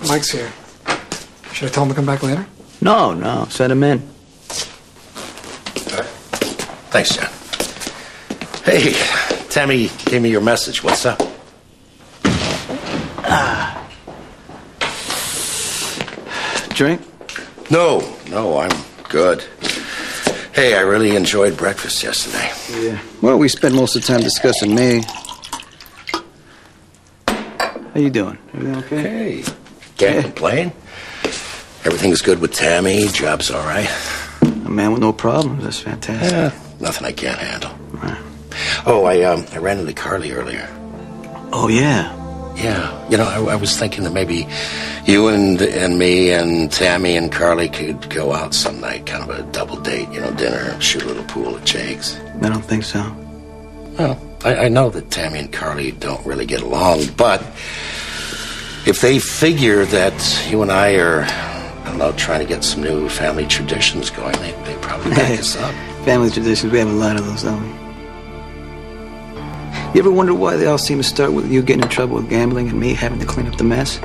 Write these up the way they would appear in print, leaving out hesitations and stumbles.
Mike's here. Should I tell him to come back later? No. Send him in. All right. Thanks, John. Hey, Tammy gave me your message. What's up? Drink? No, I'm good. Hey, I really enjoyed breakfast yesterday. Yeah. Well, we spent most of the time discussing me. How you doing? Everything okay? Hey, can't complain. Everything's good with Tammy. Job's all right. A man with no problems. That's fantastic. Yeah, nothing I can't handle. Right. Oh, I ran into Carly earlier. Oh, yeah. Yeah, I was thinking that maybe you and me and Tammy and Carly could go out some night, kind of a double date, dinner, shoot a little pool at Jake's. I don't think so. Well, I know that Tammy and Carly don't really get along, but if they figure that you and I are, trying to get some new family traditions going, they probably back us up. Family traditions, we have a lot of those, don't we? You ever wonder why they all seem to start with you getting in trouble with gambling and me having to clean up the mess?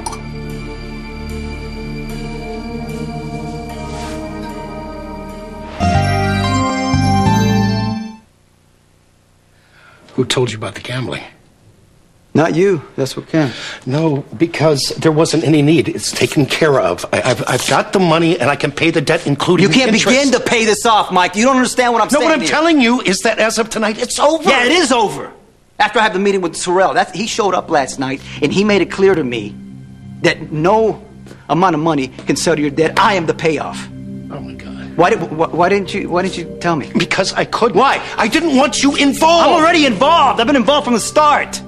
Who told you about the gambling? Not you. That's what Ken. No, because there wasn't any need. It's taken care of. I've got the money, and I can pay the debt, including You can't the interest. begin to pay this off, Mike. You don't understand what I'm saying. No, what I'm here. telling you is that as of tonight, it's over. Yeah, it is over. After I had the meeting with Sorrell, he showed up last night, and he made it clear to me that no amount of money can settle your debt. I am the payoff. Oh my God. Why didn't you tell me? Because I couldn't. Why? I didn't want you involved. I'm already involved. I've been involved from the start.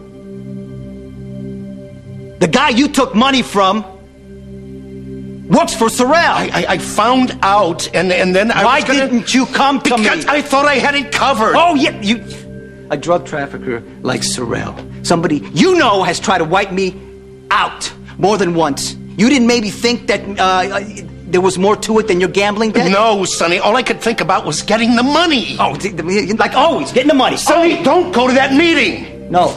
The guy you took money from works for Sorrell. I found out, and then I Why was gonna... didn't you come to me? Because I thought I had it covered. Oh, yeah, a drug trafficker like Sorrell. Somebody has tried to wipe me out more than once. You didn't maybe think that there was more to it than your gambling debt? No, Sonny. All I could think about was getting the money. Oh, like always, getting the money. Sonny, don't go to that meeting. No.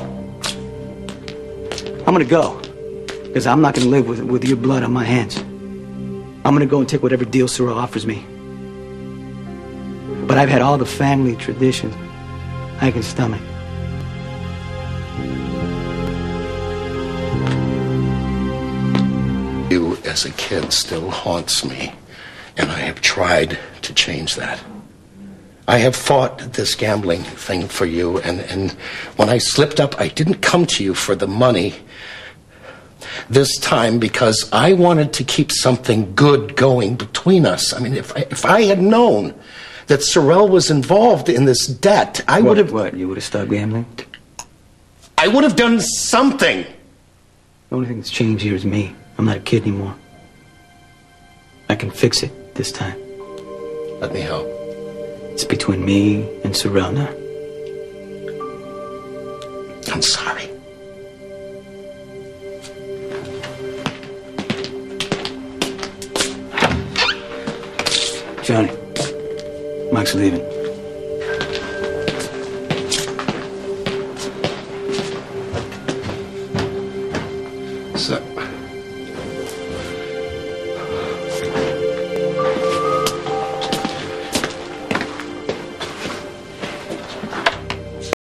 I'm gonna go. Because I'm not gonna live with your blood on my hands. I'm gonna go and take whatever deal Sorrell offers me. But I've had all the family traditions I can stomach. You as a kid still haunts me, and I have tried to change that. I have fought this gambling thing for you, and when I slipped up, I didn't come to you for the money this time because I wanted to keep something good going between us. I mean, if I had known that Sorrell was involved in this debt, I would have... What, you would have stopped gambling? I would have done something. The only thing that's changed here is me. I'm not a kid anymore. I can fix it this time. Let me help. It's between me and Sorrell now. I'm sorry. Johnny, Mike's leaving.